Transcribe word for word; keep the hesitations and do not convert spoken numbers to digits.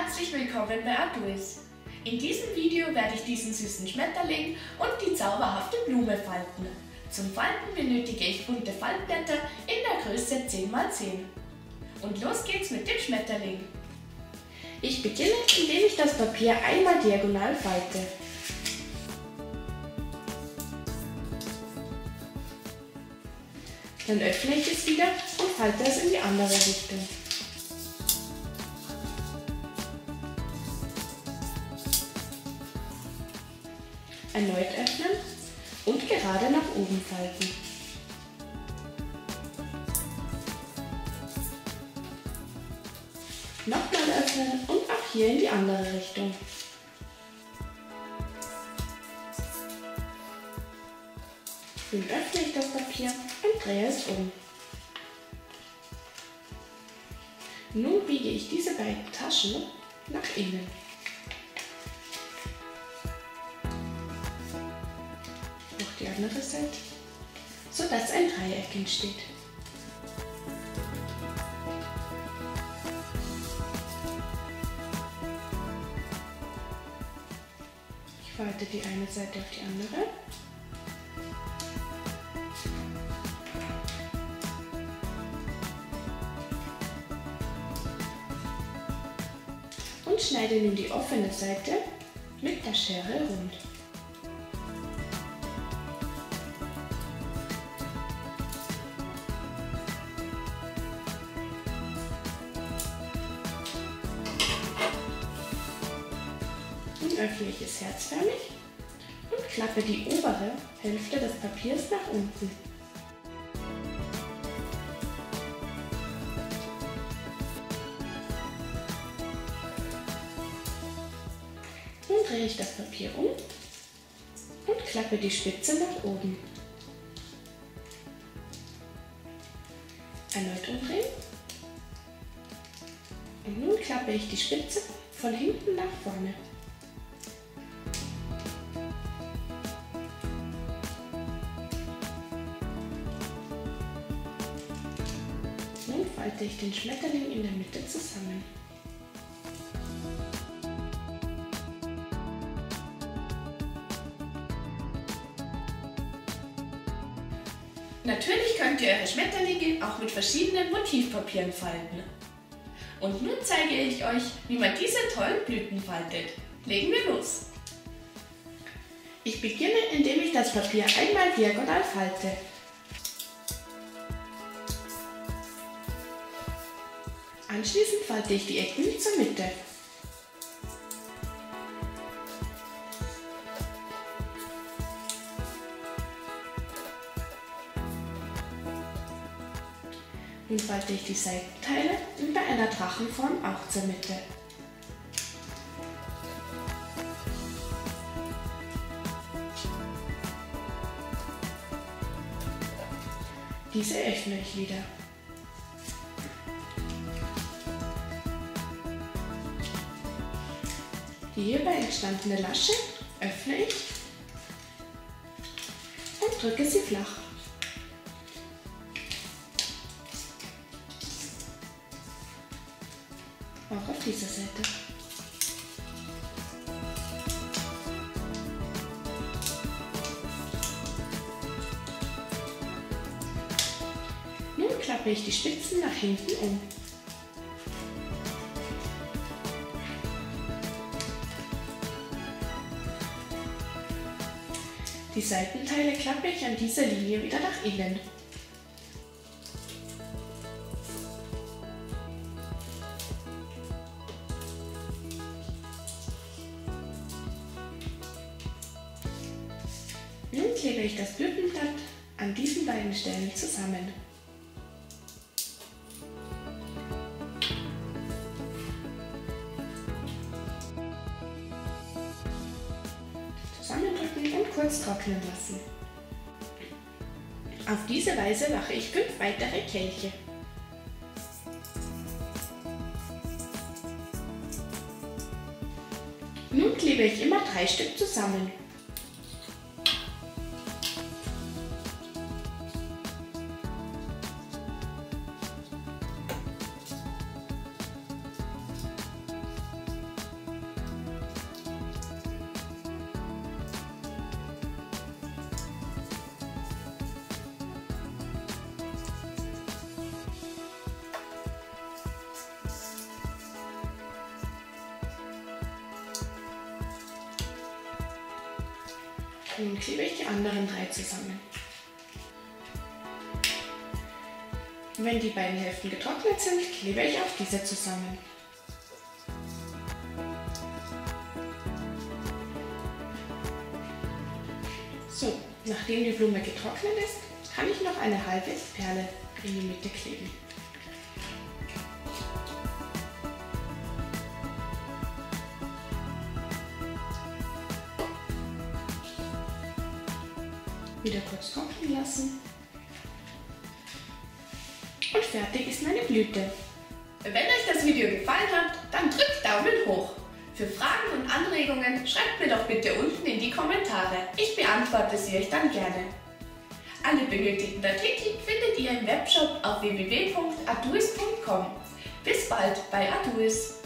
Herzlich willkommen bei Arduis. In diesem Video werde ich diesen süßen Schmetterling und die zauberhafte Blume falten. Zum Falten benötige ich bunte Faltblätter in der Größe zehn mal zehn. Und los geht's mit dem Schmetterling. Ich beginne, indem ich das Papier einmal diagonal falte. Dann öffne ich es wieder und falte es in die andere Richtung. Erneut öffnen und gerade nach oben falten. Nochmal öffnen und auch hier in die andere Richtung. Nun öffne ich das Papier und drehe es um. Nun biege ich diese beiden Taschen nach innen. Auch die andere Seite, sodass ein Dreieck entsteht. Ich falte die eine Seite auf die andere. Und schneide nun die offene Seite mit der Schere rund. Nun öffne ich es herzförmig und klappe die obere Hälfte des Papiers nach unten. Nun drehe ich das Papier um und klappe die Spitze nach oben. Erneut umdrehen. Und nun klappe ich die Spitze von hinten nach vorne. Nun falte ich den Schmetterling in der Mitte zusammen. Natürlich könnt ihr eure Schmetterlinge auch mit verschiedenen Motivpapieren falten. Und nun zeige ich euch, wie man diese tollen Blüten faltet. Legen wir los! Ich beginne, indem ich das Papier einmal diagonal falte. Anschließend falte ich die Ecken zur Mitte. Nun falte ich die Seitenteile und bei einer Drachenform auch zur Mitte. Diese öffne ich wieder. Die hierbei entstandene Lasche öffne ich und drücke sie flach. Auch auf dieser Seite. Nun klappe ich die Spitzen nach hinten um. Die Seitenteile klappe ich an dieser Linie wieder nach innen. Nun klebe ich das Blütenblatt an diesen beiden Stellen zusammen. Zusammendrücken und kurz trocknen lassen. Auf diese Weise mache ich fünf weitere Kelche. Nun klebe ich immer drei Stück zusammen. Nun klebe ich die anderen drei zusammen. Wenn die beiden Hälften getrocknet sind, klebe ich auch diese zusammen. So, nachdem die Blume getrocknet ist, kann ich noch eine halbe Perle in die Mitte kleben. Wieder kurz trocknen lassen. Und fertig ist meine Blüte. Wenn euch das Video gefallen hat, dann drückt Daumen hoch. Für Fragen und Anregungen schreibt mir doch bitte unten in die Kommentare. Ich beantworte sie euch dann gerne. Alle benötigten Artikel findet ihr im Webshop auf w w w punkt arduis punkt com. Bis bald bei Arduis!